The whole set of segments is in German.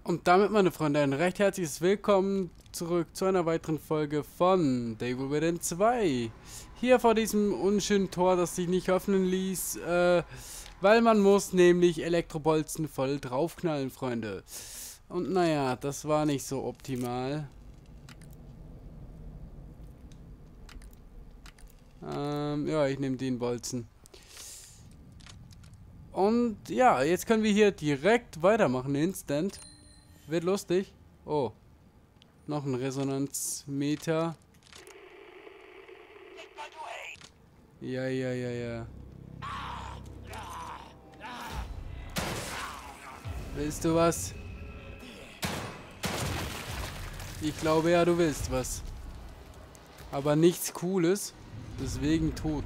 Und damit, meine Freunde, ein recht herzliches Willkommen zurück zu einer weiteren Folge von The Evil Within 2. Hier vor diesem unschönen Tor, das sich nicht öffnen ließ, weil man muss nämlich Elektrobolzen voll draufknallen, Freunde. Und naja, das war nicht so optimal. Ja, ich nehme den Bolzen. Und ja, jetzt können wir hier direkt weitermachen, instant. Wird lustig. Oh. Noch ein Resonanzmeter. Ja, ja, ja, ja. Willst du was? Ich glaube ja, du willst was. Aber nichts Cooles. Deswegen tot.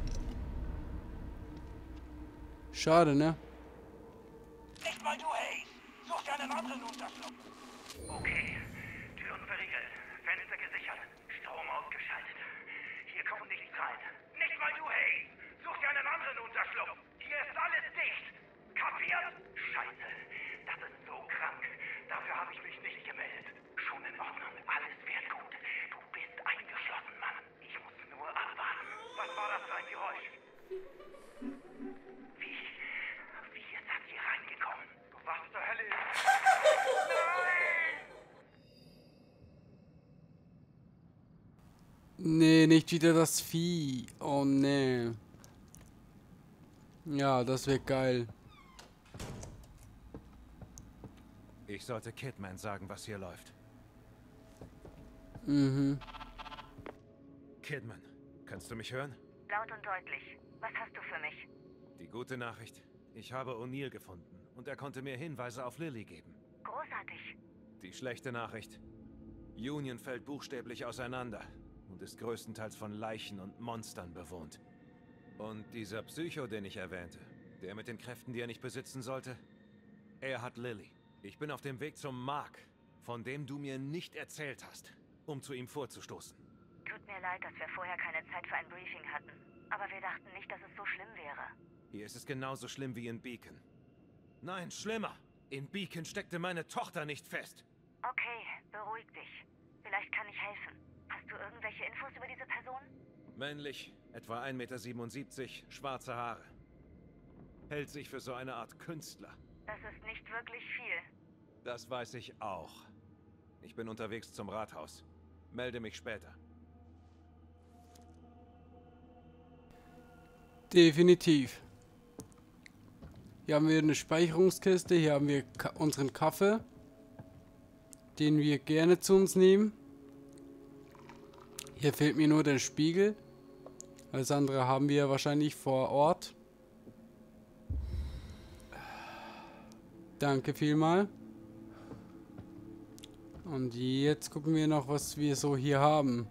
Schade, ne? Nicht mal du, hey! Such dir einen anderen Unterschlupf! Okay. Türen verriegelt. Fenster gesichert. Strom ausgeschaltet. Hier kommt nichts rein. Nicht mal du, hey! Such dir einen anderen Unterschlupf! Hier ist alles dicht! Kapiert? Scheiße. Das ist so krank. Dafür habe ich mich nicht gemeldet. Schon in Ordnung. Alles wird gut. Du bist eingeschlossen, Mann. Ich muss nur abwarten. Was war das für ein Geräusch? Wie ist das hier reingekommen? Was zur Hölle ist... Nein! Nee, nicht wieder das Vieh. Oh, nee. Ja, das wäre geil. Ich sollte Kidman sagen, was hier läuft. Mhm. Kidman, kannst du mich hören? Laut und deutlich. Was hast du für mich? Die gute Nachricht. Ich habe O'Neill gefunden und er konnte mir Hinweise auf Lily geben. Großartig. Die schlechte Nachricht. Union fällt buchstäblich auseinander und ist größtenteils von Leichen und Monstern bewohnt. Und dieser Psycho, den ich erwähnte, der mit den Kräften, die er nicht besitzen sollte, er hat Lily. Ich bin auf dem Weg zum Mark, von dem du mir nicht erzählt hast, um zu ihm vorzustoßen. Tut mir leid, dass wir vorher keine Zeit für ein Briefing hatten. Aber wir dachten nicht, dass es so schlimm wäre. Hier ist es genauso schlimm wie in Beacon. Nein, schlimmer! In Beacon steckte meine Tochter nicht fest. Okay, beruhig dich. Vielleicht kann ich helfen. Hast du irgendwelche Infos über diese Person? Männlich, etwa 1,77 Meter, schwarze Haare. Hält sich für so eine Art Künstler. Das ist nicht wirklich viel. Das weiß ich auch. Ich bin unterwegs zum Rathaus. Melde mich später. Definitiv. Hier haben wir eine Speicherungskiste. Hier haben wir unseren Kaffee, den wir gerne zu uns nehmen. Hier fehlt mir nur der Spiegel. Alles andere haben wir wahrscheinlich vor Ort. Danke vielmal. Und jetzt gucken wir noch, was wir so hier haben.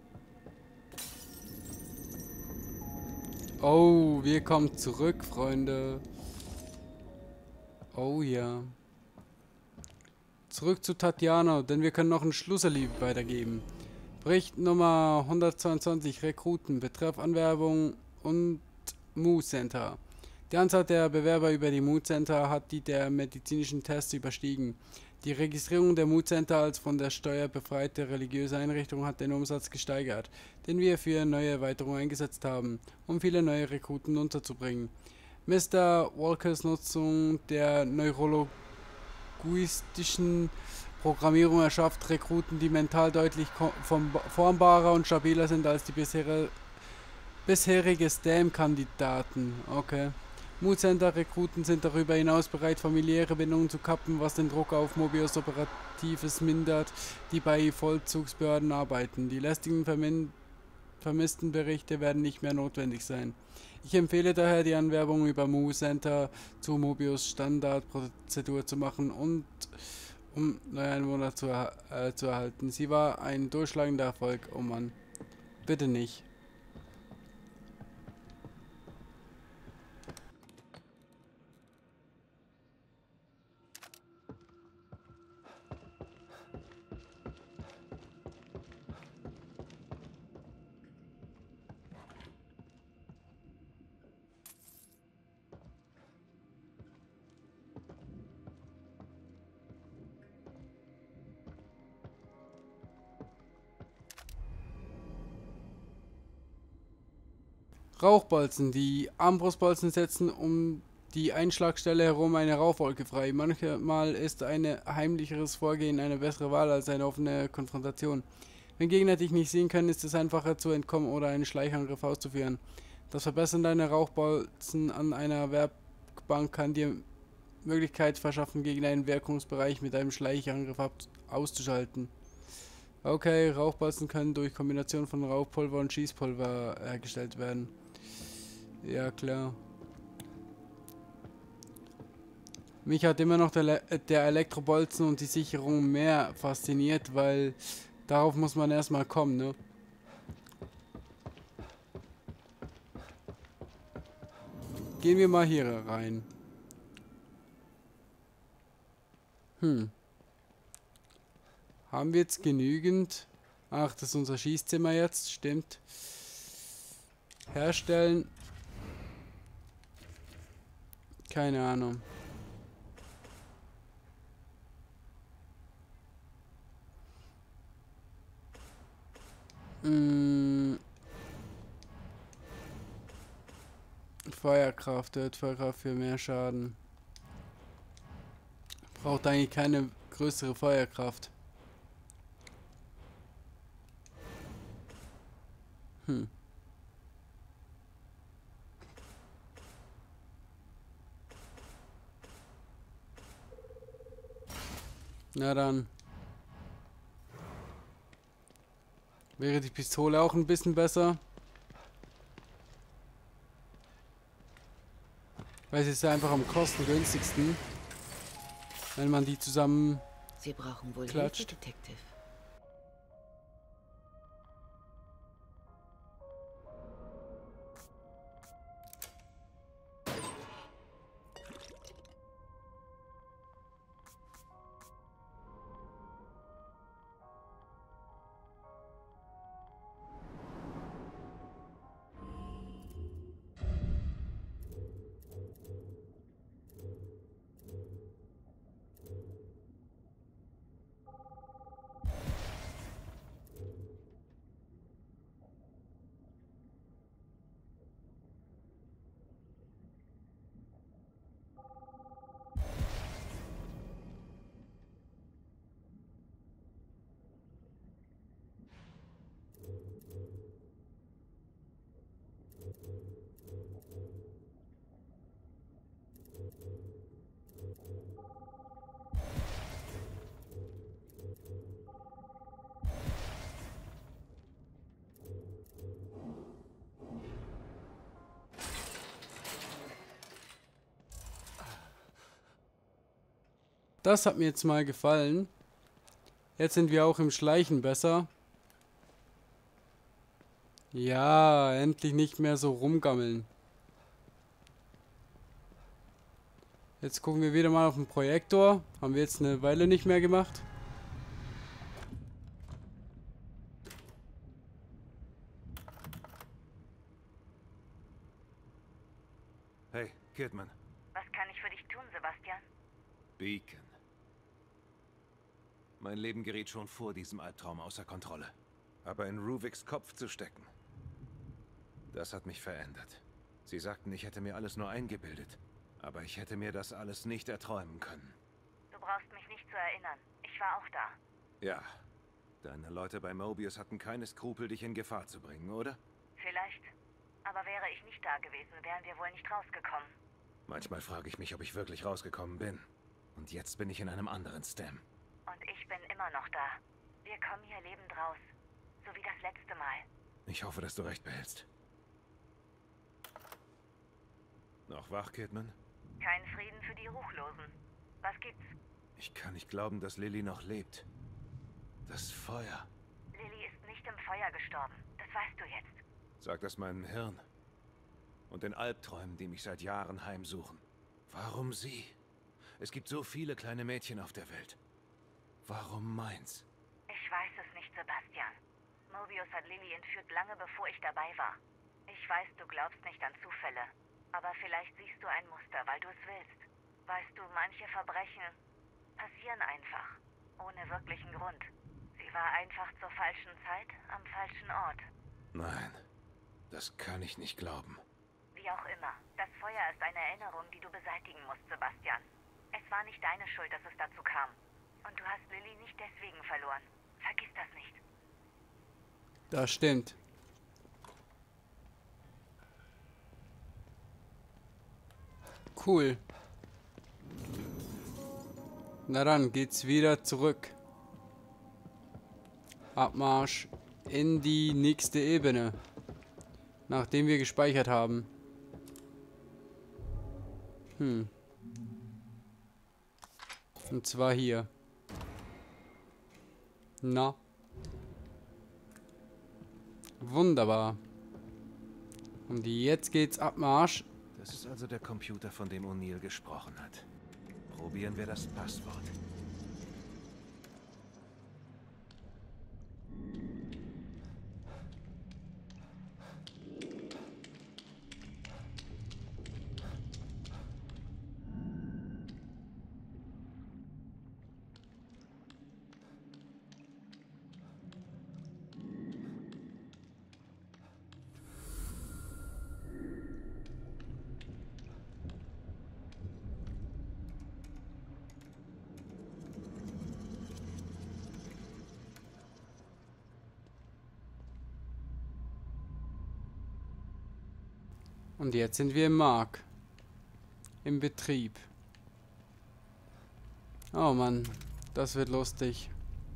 Oh, wir kommen zurück, Freunde. Oh ja. Zurück zu Tatjana, denn wir können noch ein Schlüssellied weitergeben. Bericht Nummer 122, Rekruten, Betreff Anwerbung und Mood Center. Die Anzahl der Bewerber über die Mood Center hat die der medizinischen Tests überstiegen. Die Registrierung der Mood Center als von der Steuer befreite religiöse Einrichtung hat den Umsatz gesteigert, den wir für neue Erweiterungen eingesetzt haben, um viele neue Rekruten unterzubringen. Mr. Walkers Nutzung der neurologistischen Programmierung erschafft Rekruten, die mental deutlich formbarer und stabiler sind als die bisherige STEM-Kandidaten. Okay. Mood Center Rekruten sind darüber hinaus bereit, familiäre Bindungen zu kappen, was den Druck auf Mobius Operatives mindert, die bei Vollzugsbehörden arbeiten. Die lästigen vermissten Berichte werden nicht mehr notwendig sein. Ich empfehle daher, die Anwerbung über Mood Center zu Mobius Standardprozedur zu machen und um neue Einwohner zu erhalten. Sie war ein durchschlagender Erfolg. Oh Mann. Bitte nicht. Rauchbolzen. Die Armbrustbolzen setzen um die Einschlagstelle herum eine Rauchwolke frei. Manchmal ist ein heimlicheres Vorgehen eine bessere Wahl als eine offene Konfrontation. Wenn Gegner dich nicht sehen können, ist es einfacher zu entkommen oder einen Schleichangriff auszuführen. Das Verbessern deiner Rauchbolzen an einer Werkbank kann dir Möglichkeit verschaffen, Gegner einen Wirkungsbereich mit einem Schleichangriff auszuschalten. Okay, Rauchbolzen können durch Kombination von Rauchpulver und Schießpulver hergestellt werden. Ja, klar. Mich hat immer noch der Elektrobolzen und die Sicherung mehr fasziniert, weil darauf muss man erstmal kommen, ne? Gehen wir mal hier rein. Haben wir jetzt genügend? Ach, das ist unser Schießzimmer jetzt, stimmt. Herstellen. Keine Ahnung. Feuerkraft, Feuerkraft für mehr Schaden. Braucht eigentlich keine größere Feuerkraft. Na dann. Wäre die Pistole auch ein bisschen besser? Weil es ist einfach am kostengünstigsten, wenn man die zusammen Sie brauchen wohl klatscht. Hilfe, Detective. Das hat mir jetzt mal gefallen. Jetzt sind wir auch im Schleichen besser. Ja, endlich nicht mehr so rumgammeln. Jetzt gucken wir wieder mal auf den Projektor. Haben wir jetzt eine Weile nicht mehr gemacht. Hey, Kidman. Was kann ich für dich tun, Sebastian? Beacon. Mein Leben geriet schon vor diesem Albtraum außer Kontrolle. Aber in Ruviks Kopf zu stecken, das hat mich verändert. Sie sagten, ich hätte mir alles nur eingebildet. Aber ich hätte mir das alles nicht erträumen können. Du brauchst mich nicht zu erinnern. Ich war auch da. Ja. Deine Leute bei Mobius hatten keine Skrupel, dich in Gefahr zu bringen, oder? Vielleicht. Aber wäre ich nicht da gewesen, wären wir wohl nicht rausgekommen. Manchmal frage ich mich, ob ich wirklich rausgekommen bin. Und jetzt bin ich in einem anderen Stam. Und ich bin immer noch da. Wir kommen hier lebend raus. So wie das letzte Mal. Ich hoffe, dass du recht behältst. Noch wach, Kidman? Kein Frieden für die Ruchlosen. Was gibt's? Ich kann nicht glauben, dass Lily noch lebt. Das Feuer. Lily ist nicht im Feuer gestorben. Das weißt du jetzt. Sag das meinem Hirn. Und den Albträumen, die mich seit Jahren heimsuchen. Warum sie? Es gibt so viele kleine Mädchen auf der Welt. Warum meins? Ich weiß es nicht, Sebastian. Mobius hat Lily entführt, lange bevor ich dabei war. Ich weiß, du glaubst nicht an Zufälle. Aber vielleicht siehst du ein Muster, weil du es willst. Weißt du, manche Verbrechen passieren einfach. Ohne wirklichen Grund. Sie war einfach zur falschen Zeit am falschen Ort. Nein. Das kann ich nicht glauben. Wie auch immer, das Feuer ist eine Erinnerung, die du beseitigen musst, Sebastian. Es war nicht deine Schuld, dass es dazu kam. Und du hast Lilly nicht deswegen verloren. Vergiss das nicht. Das stimmt. Cool. Na dann geht's wieder zurück. Abmarsch in die nächste Ebene. Nachdem wir gespeichert haben. Und zwar hier. Na. Wunderbar. Und jetzt geht's Abmarsch. Das ist also der Computer, von dem O'Neill gesprochen hat. Probieren wir das Passwort. Und jetzt sind wir im Mark. Im Betrieb. Oh Mann, das wird lustig.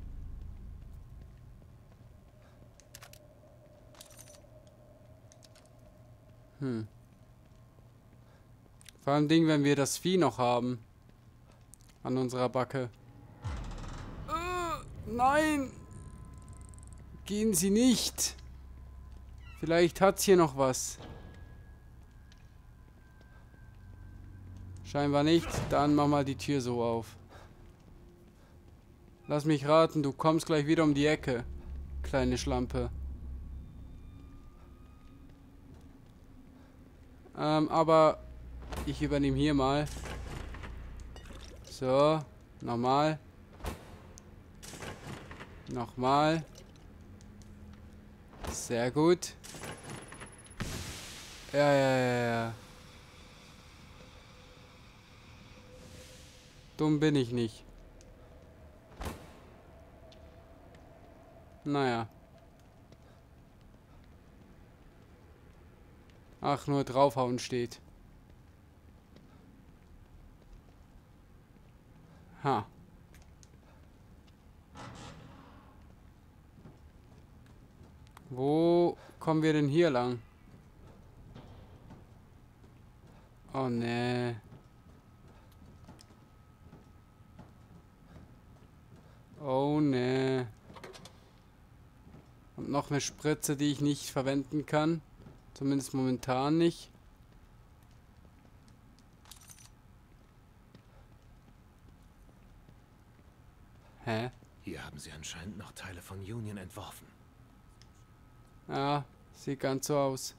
Vor allem Ding, wenn wir das Vieh noch haben. An unserer Backe. Nein! Gehen Sie nicht! Vielleicht hat's hier noch was. Scheinbar nicht. Dann mach mal die Tür so auf. Lass mich raten, du kommst gleich wieder um die Ecke. Kleine Schlampe. Aber ich übernehme hier mal. So. Nochmal. Nochmal. Sehr gut. Ja. Dumm bin ich nicht. Naja. Ach, nur draufhauen steht. Ha. Wo kommen wir denn hier lang? Oh, nee. Oh, nee. Und noch eine Spritze, die ich nicht verwenden kann. Zumindest momentan nicht. Hä? Hier haben sie anscheinend noch Teile von Union entworfen. Ja, sieht ganz so aus.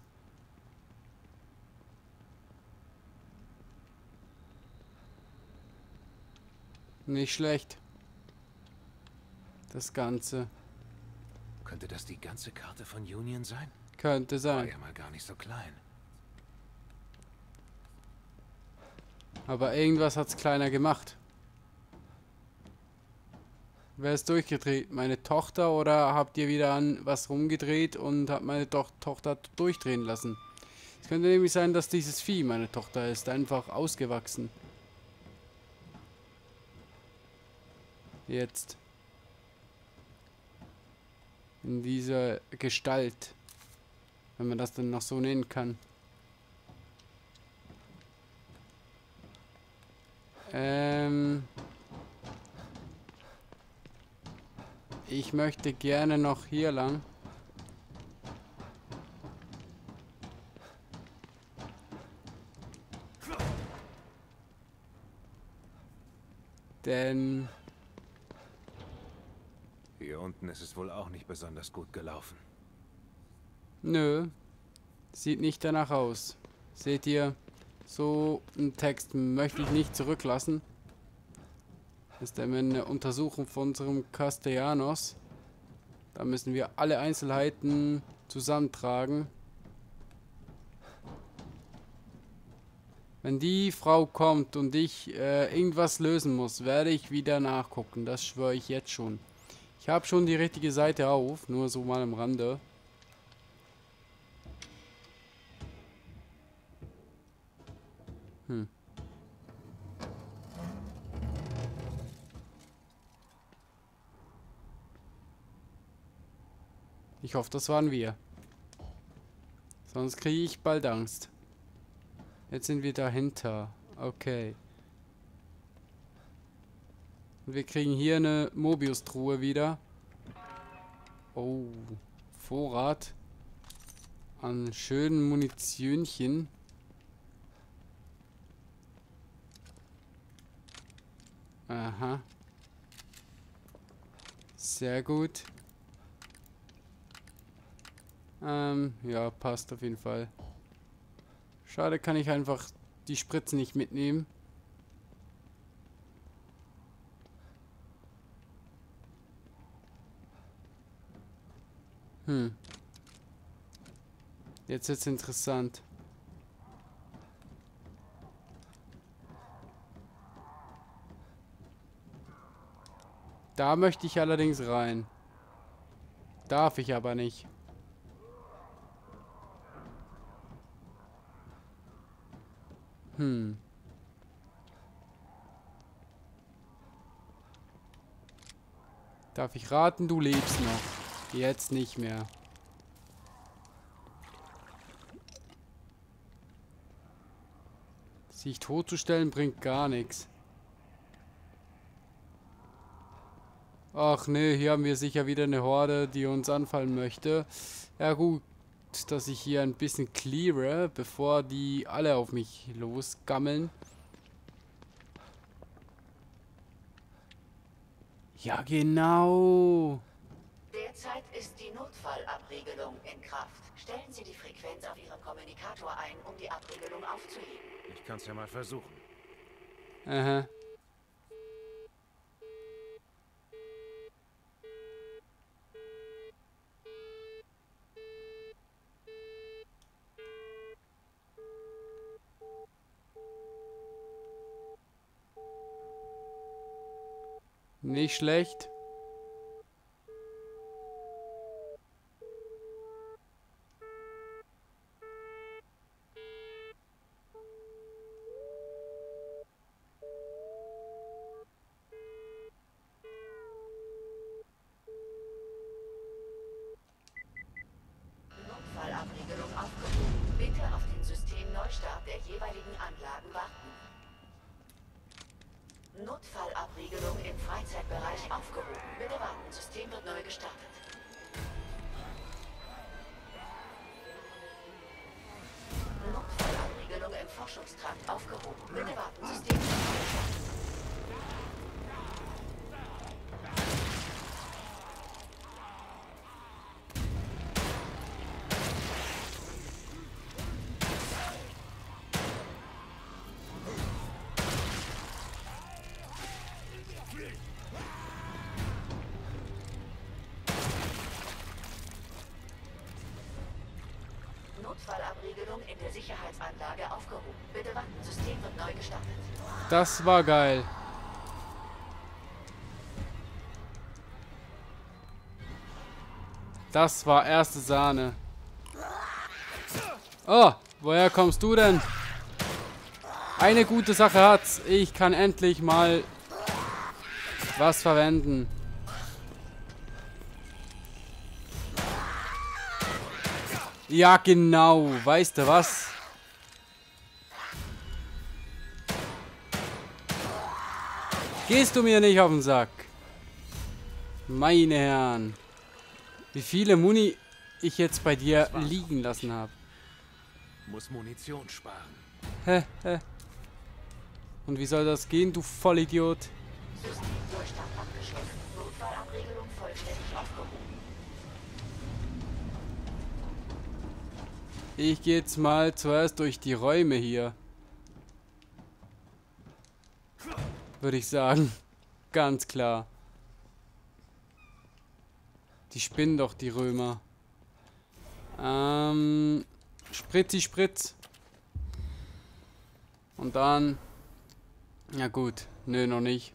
Nicht schlecht. Das Ganze. Könnte das die ganze Karte von Union sein? Könnte War sein. ja mal gar nicht so klein. Aber irgendwas hat's kleiner gemacht. Wer ist durchgedreht? Meine Tochter oder habt ihr wieder an was rumgedreht und habt meine Tochter durchdrehen lassen? Es könnte nämlich sein, dass dieses Vieh meine Tochter ist. Einfach ausgewachsen. Jetzt. In dieser Gestalt. Wenn man das dann noch so nennen kann. Ich möchte gerne noch hier lang. Denn Hier unten ist es wohl auch nicht besonders gut gelaufen. nö, sieht nicht danach aus. Seht ihr, so einen Text möchte ich nicht zurücklassen. Das ist eine Untersuchung von unserem Castellanos. Da müssen wir alle Einzelheiten zusammentragen. Wenn die Frau kommt und ich irgendwas lösen muss, werde ich wieder nachgucken. Das schwöre ich jetzt schon. Ich habe schon die richtige Seite auf, nur so mal am Rande. Ich hoffe, das waren wir. Sonst kriege ich bald Angst. Jetzt sind wir dahinter. Okay. Und wir kriegen hier eine Mobius-Truhe wieder. Oh. Vorrat. An schönen Munitionchen. Aha. Sehr gut. Ja, passt auf jeden Fall. Schade, kann ich einfach die Spritzen nicht mitnehmen. Jetzt wird's interessant. Da möchte ich allerdings rein. Darf ich aber nicht. Darf ich raten, du lebst noch. Jetzt nicht mehr. Sich totzustellen bringt gar nichts. Ach nee, hier haben wir sicher wieder eine Horde, die uns anfallen möchte. Ja gut, dass ich hier ein bisschen cleare, bevor die alle auf mich losgammeln. Ja, genau. Derzeit ist die Notfallabriegelung in Kraft. Stellen Sie die Frequenz auf Ihrem Kommunikator ein, um die Abriegelung aufzuheben. Ich kann's ja mal versuchen. Aha. Nicht schlecht. Notfallabriegelung aufgehoben. Bitte auf den Systemneustart der jeweiligen Anlagen warten. Notfallabriegelung im Freizeitbereich aufgehoben. Bitte warten, System wird neu gestartet. Notfallabriegelung im Forschungstrakt aufgehoben. Bitte warten, System wird neu gestartet. Notfallabriegelung in der Sicherheitsanlage aufgehoben. Bitte warten, System wird neu gestartet. Das war geil. Das war erste Sahne. Oh, woher kommst du denn? Eine gute Sache hat's. Ich kann endlich mal was verwenden. Ja, genau. Weißt du was? Gehst du mir nicht auf den Sack? Meine Herren. Wie viele Muni ich jetzt bei dir liegen lassen habe. Muss Munition sparen. Hä? Und wie soll das gehen, du Vollidiot? Systemneustart abgeschlossen. Notfallabriegelung vollständig aufgehoben. Ich gehe jetzt mal zuerst durch die Räume hier. Würde ich sagen. Ganz klar. Die spinnen doch, die Römer. Spritzi Spritz. Und dann... Ja gut, nö, noch nicht.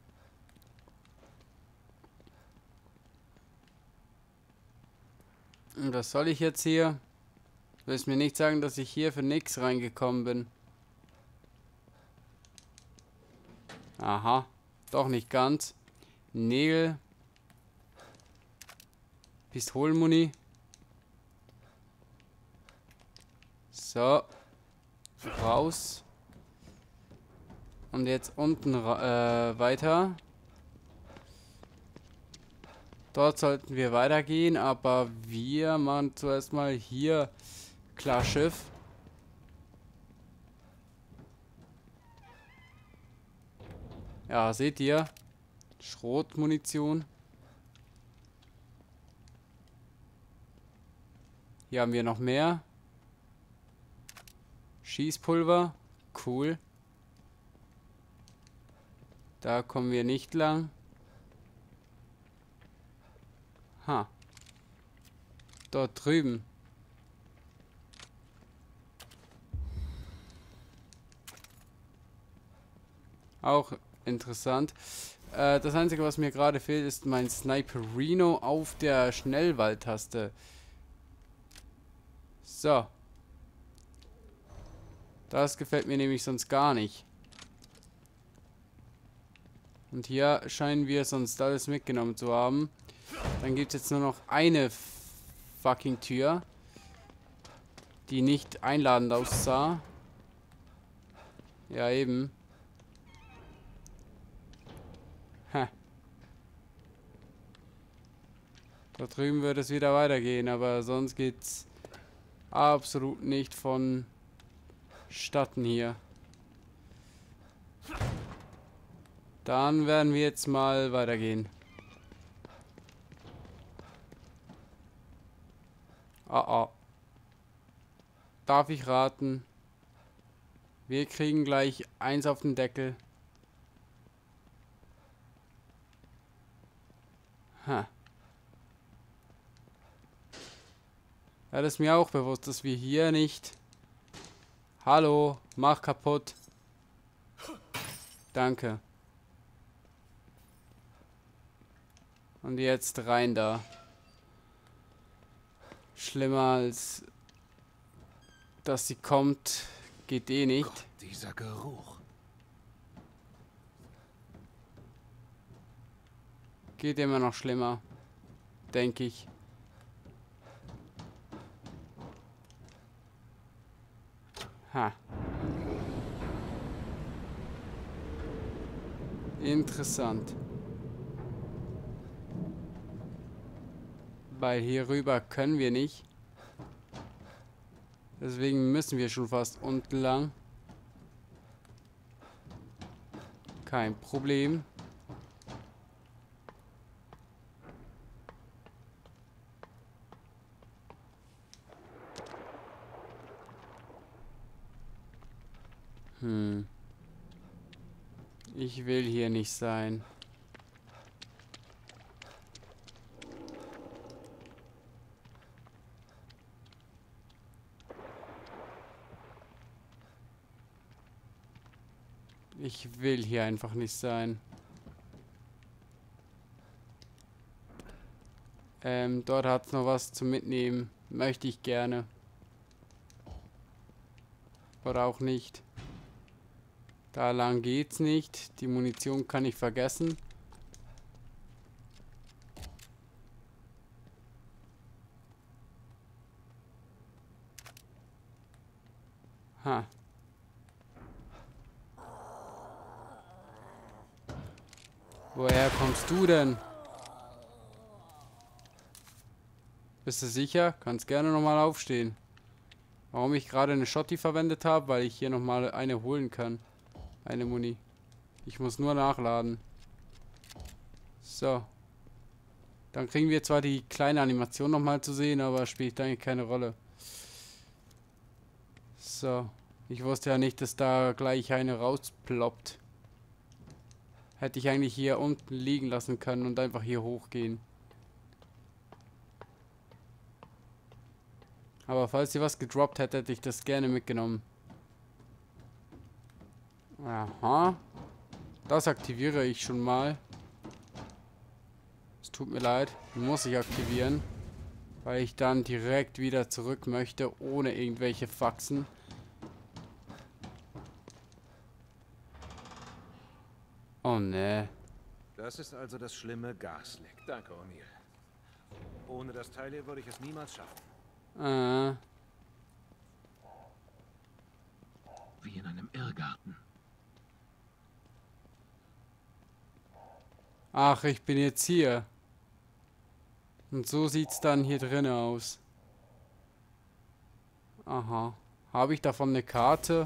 Und was soll ich jetzt hier? Du willst mir nicht sagen, dass ich hier für nix reingekommen bin. Aha, doch nicht ganz. Nägel. Pistolenmuni. So. Raus. Und jetzt unten weiter. Dort sollten wir weitergehen, aber wir machen zuerst mal hier klar Schiff. Ja, seht ihr? Schrotmunition. Hier haben wir noch mehr. Schießpulver. Cool. Da kommen wir nicht lang. Ha. Dort drüben. Auch interessant. Das Einzige, was mir gerade fehlt, ist mein Sniperino auf der Schnellwahltaste. So. Das gefällt mir nämlich sonst gar nicht. Und hier scheinen wir sonst alles mitgenommen zu haben. Dann gibt es jetzt nur noch eine fucking Tür, die nicht einladend aussah. Ja, eben. Ha. Da drüben wird es wieder weitergehen, aber sonst geht's absolut nicht vonstatten hier. Dann werden wir jetzt mal weitergehen. Oh. Darf ich raten? Wir kriegen gleich eins auf den Deckel. Ha. Ja, das ist mir auch bewusst, dass wir hier nicht... Hallo, mach kaputt. Danke. Und jetzt rein da. Schlimmer als... dass sie kommt, geht eh nicht. Gott, dieser Geruch. Geht immer noch schlimmer. Denke ich. Ha. Interessant. Weil hier rüber können wir nicht. Deswegen müssen wir schon fast unten lang. Kein Problem. Ich will hier nicht sein. Ich will hier einfach nicht sein. Dort hat es noch was zum Mitnehmen. Möchte ich gerne. Oder auch nicht. Da lang geht's nicht. Die Munition kann ich vergessen. Ha. Woher kommst du denn? Bist du sicher? Kannst gerne nochmal aufstehen. Warum ich gerade eine Schotti verwendet habe? Weil ich hier nochmal eine holen kann. Eine Muni. Ich muss nur nachladen. So. Dann kriegen wir zwar die kleine Animation nochmal zu sehen, aber spielt eigentlich keine Rolle. So. Ich wusste ja nicht, dass da gleich eine rausploppt. Hätte ich eigentlich hier unten liegen lassen können und einfach hier hochgehen. Aber falls ihr was gedroppt hätte, hätte ich das gerne mitgenommen. Aha. Das aktiviere ich schon mal. Es tut mir leid. Muss ich aktivieren. Weil ich dann direkt wieder zurück möchte, ohne irgendwelche Faxen. Oh ne. Das ist also das schlimme Gasleck. Danke, O'Neill. Ohne das Teil hier würde ich es niemals schaffen. Wie in einem Irrgarten. Ach, ich bin jetzt hier. Und so sieht's dann hier drin aus. Aha. Habe ich davon eine Karte?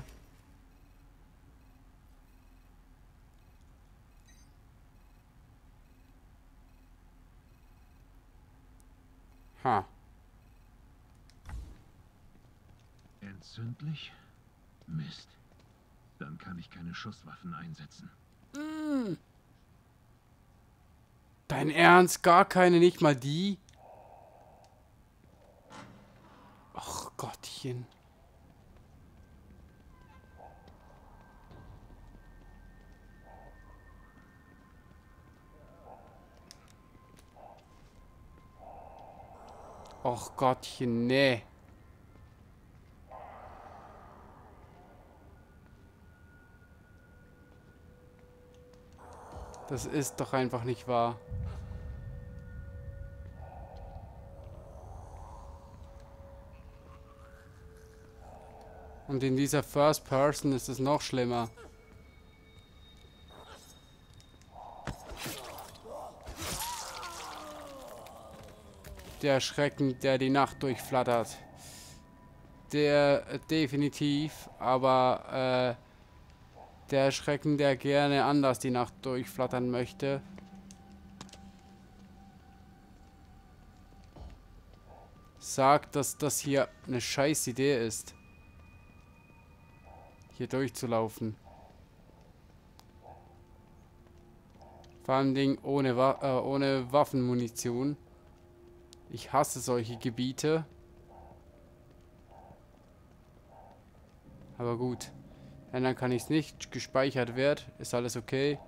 Ha. Entzündlich? Mist. Dann kann ich keine Schusswaffen einsetzen. Dein Ernst? Gar keine, nicht mal die? Ach Gottchen. Ach Gottchen, nee. Das ist doch einfach nicht wahr. Und in dieser First Person ist es noch schlimmer. Der Schrecken, der die Nacht durchflattert. Der definitiv, aber der Schrecken, der gerne anders die Nacht durchflattern möchte. Sagt, dass das hier eine scheiß Idee ist. Hier durchzulaufen. Vor allem ohne Waffenmunition. Ich hasse solche Gebiete. Aber gut. Ändern kann ich es nicht. Gespeichert wird. Ist alles okay.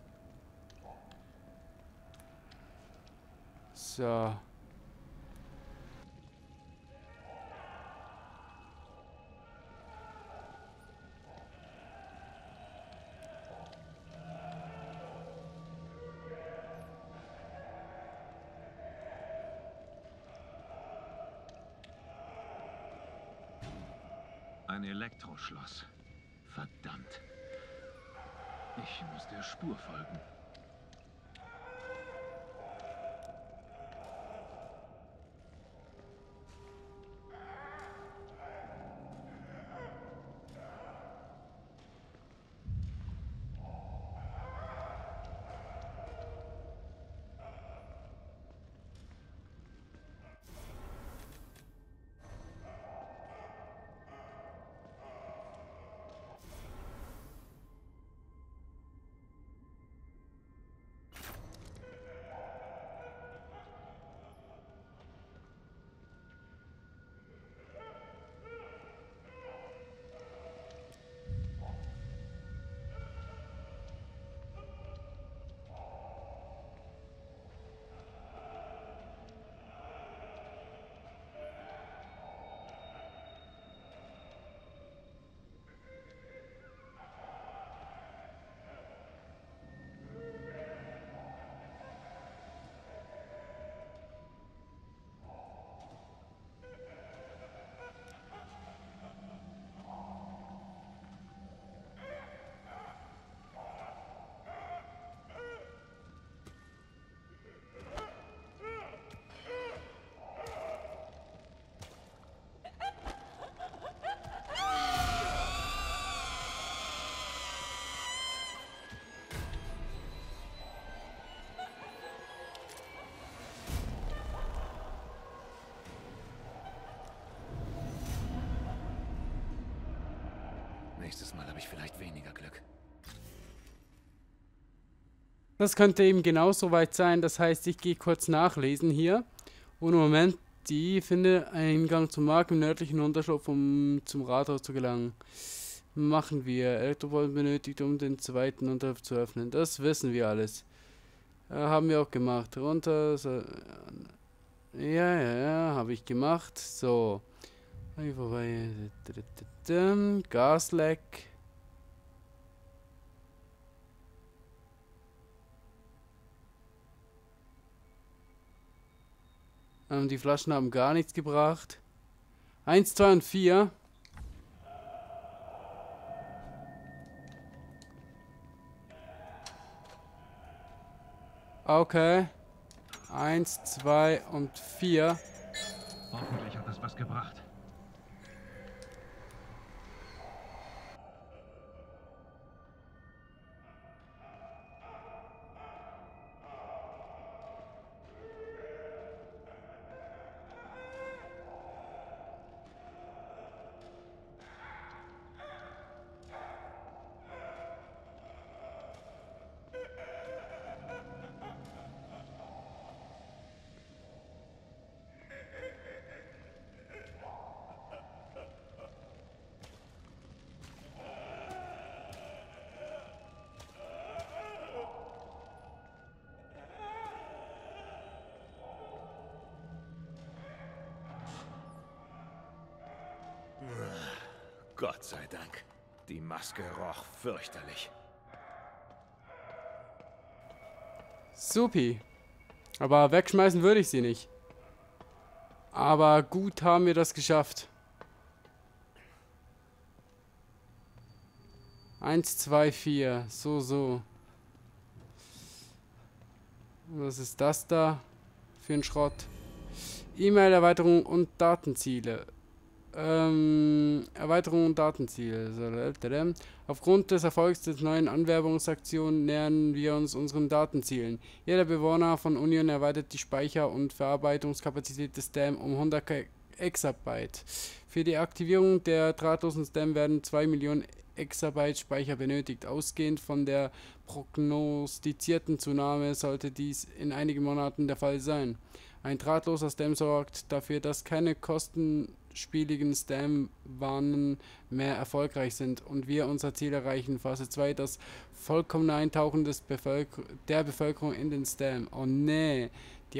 So. Ein Elektroschloss. Verdammt. Ich muss der Spur folgen. Nächstes Mal habe ich vielleicht weniger Glück. Das könnte eben genauso weit sein. Das heißt, ich gehe kurz nachlesen hier. Und im Moment, die finde einen Eingang zum Markt im nördlichen Unterschlupf, um zum Rathaus zu gelangen. machen wir. Elektrobolzen benötigt, um den zweiten Unterriff zu öffnen. Das wissen wir alles. Haben wir auch gemacht. Runter. So, ja, habe ich gemacht. So. Hier vorbei. Gasleck. Die Flaschen haben gar nichts gebracht. 1, 2 und 4. Okay. 1, 2 und 4. Hoffentlich hat das was gebracht. Gott sei Dank. Die Maske roch fürchterlich. Supi. Aber wegschmeißen würde ich sie nicht. Aber gut haben wir das geschafft. 1, 2, 4. So. Was ist das da für ein Schrott? E-Mail-Erweiterung und Datenziele. Erweiterung und Datenziele. Aufgrund des Erfolgs der neuen Anwerbungsaktion nähern wir uns unseren Datenzielen. Jeder Bewohner von Union erweitert die Speicher- und Verarbeitungskapazität des STEM um 100 Exabyte. Für die Aktivierung der drahtlosen STEM werden 2 Millionen Exabyte Speicher benötigt. Ausgehend von der prognostizierten Zunahme sollte dies in einigen Monaten der Fall sein. Ein drahtloser STEM sorgt dafür, dass keine kostenspieligen STEM-Warnen mehr erfolgreich sind und wir unser Ziel erreichen. Phase 2, das vollkommene Eintauchen der Bevölkerung in den STEM. Oh nee, die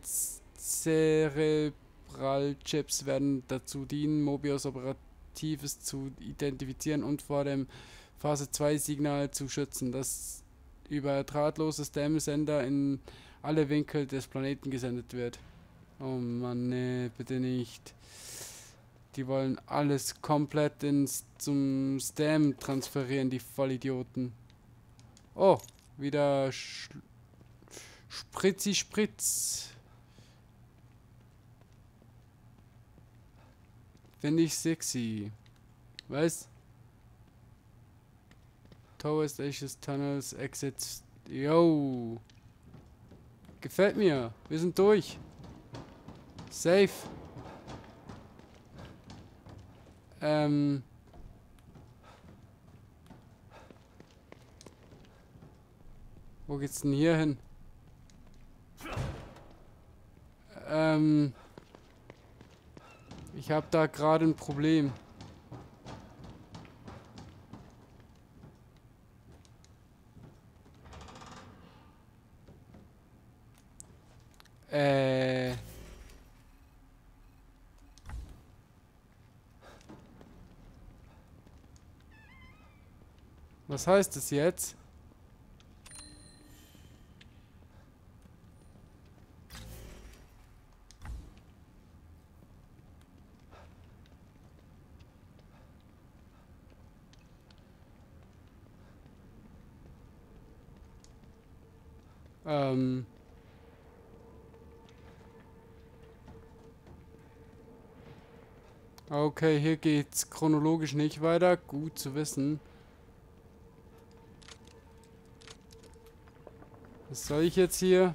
Einheitszerebralchips werden dazu dienen, Mobius Operatives zu identifizieren und vor dem Phase 2 Signal zu schützen, das über drahtlose STEM-Sender in alle Winkel des Planeten gesendet wird. Oh Mann, nee, bitte nicht. Die wollen alles komplett zum STEM transferieren, die Vollidioten. Oh, wieder Spritzi Spritz. Finde ich sexy. Was? Tower Stations, Tunnels, Exits. Yo. Gefällt mir. Wir sind durch. Safe. Wo geht's denn hier hin? Ich habe da gerade ein Problem. Was heißt das jetzt? Okay, hier geht's chronologisch nicht weiter. Gut zu wissen. Was soll ich jetzt hier?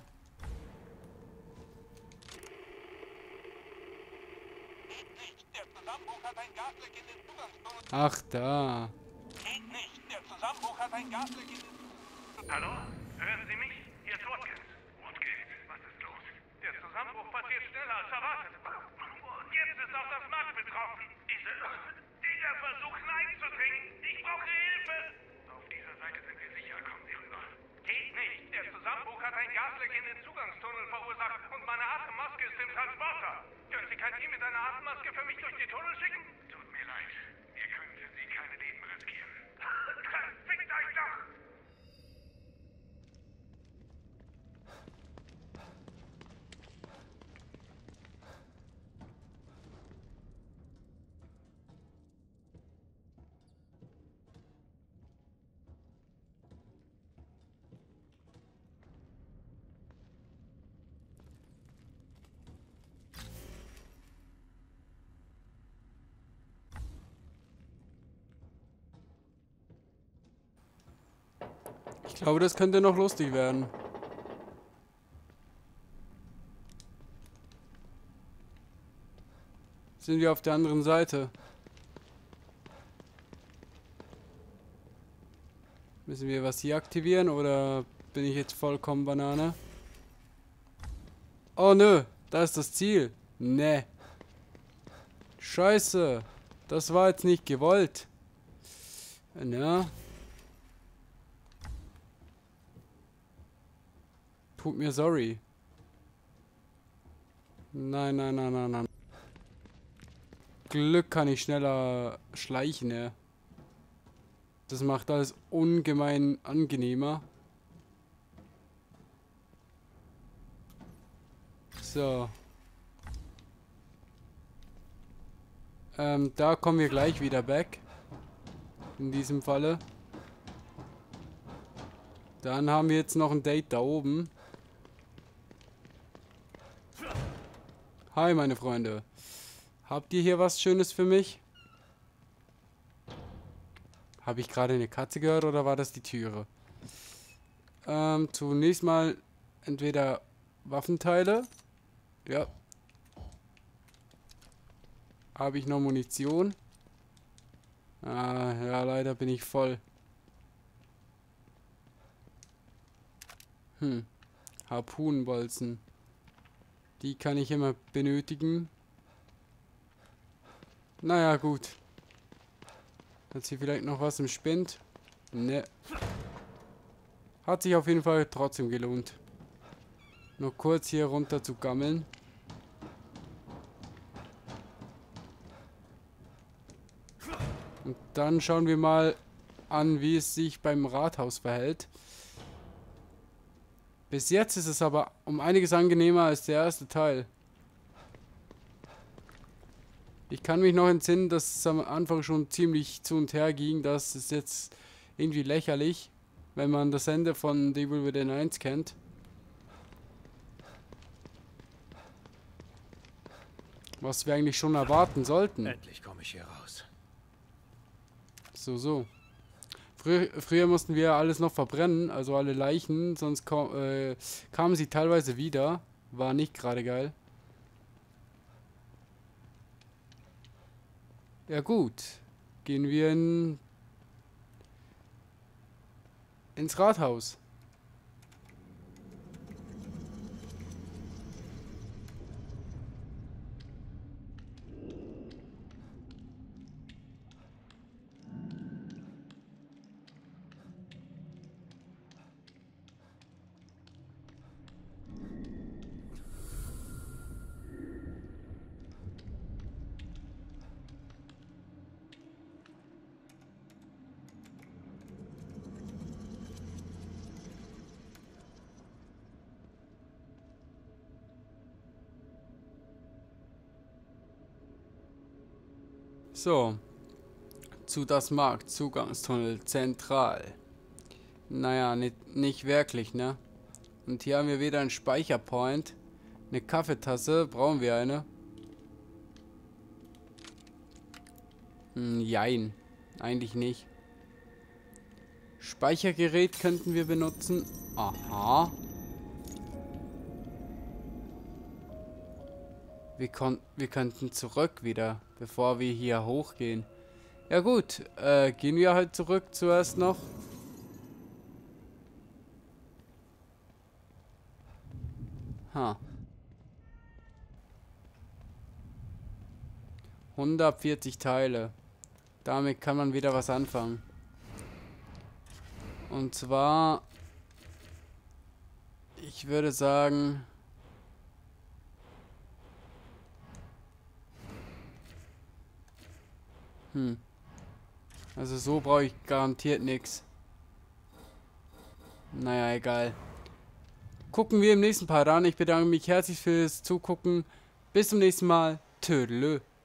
Ach, da. Hallo? Hören Sie mich? Hier ist Watkins. Watkins, was ist los? Der Zusammenbruch passiert schneller als erwartet. Und jetzt ist auch das Markt betroffen. Diese Dinger versuchen einzudringen. Ich Seite sind wir sicher. Kommen Sie rüber. Geht nicht. Der Zusammenbruch hat ein Gasleck in den Zugangstunnel verursacht und meine Atemmaske ist im Transporter. Können Sie kein Team mit einer Atemmaske für mich durch die Tunnel schicken? Tut mir leid. Wir können für Sie keine Leben riskieren. Dann fickt euch doch! Ich glaube, das könnte noch lustig werden. Sind wir auf der anderen Seite? Müssen wir was hier aktivieren oder bin ich jetzt vollkommen Banane? Oh nö, da ist das Ziel. Ne. Scheiße. Das war jetzt nicht gewollt. Ja. Tut mir sorry. Nein, nein, nein, nein, nein. Glück kann ich schneller schleichen, ja. Das macht alles ungemein angenehmer. So. Da kommen wir gleich wieder back. In diesem Falle. Dann haben wir jetzt noch ein Date da oben. Hi, meine Freunde. Habt ihr hier was Schönes für mich? Habe ich gerade eine Katze gehört oder war das die Türe? Zunächst mal entweder Waffenteile. Ja. Habe ich noch Munition? Ah, ja, leider bin ich voll. Harpunenbolzen. Die kann ich immer benötigen. Naja, gut. Hat hier vielleicht noch was im Spind? Ne. Hat sich auf jeden Fall trotzdem gelohnt. Nur kurz hier runter zu gammeln. Und dann schauen wir mal an, wie es sich beim Rathaus verhält. Bis jetzt ist es aber um einiges angenehmer als der erste Teil. Ich kann mich noch entsinnen, dass es am Anfang schon ziemlich zu und her ging. Das ist jetzt irgendwie lächerlich, wenn man das Ende von The Evil Within 1 kennt. Was wir eigentlich schon erwarten sollten. Endlich komme ich hier raus. So. Früher mussten wir alles noch verbrennen, also alle Leichen, sonst kamen sie teilweise wieder. War nicht gerade geil. Ja gut, gehen wir ins Rathaus. So, zu das Marktzugangstunnel zentral. Naja, nicht wirklich, ne? Und hier haben wir wieder einen Speicherpoint. Eine Kaffeetasse, brauchen wir eine? Jein, eigentlich nicht. Speichergerät könnten wir benutzen. Aha. Wir könnten zurück wieder, bevor wir hier hochgehen. Ja gut, gehen wir halt zurück zuerst noch. Ha. 140 Teile. Damit kann man wieder was anfangen. Und zwar, ich würde sagen, also so brauche ich garantiert nichts. Naja, egal. Gucken wir im nächsten Part an. Ich bedanke mich herzlich fürs Zugucken. Bis zum nächsten Mal. Tödelö.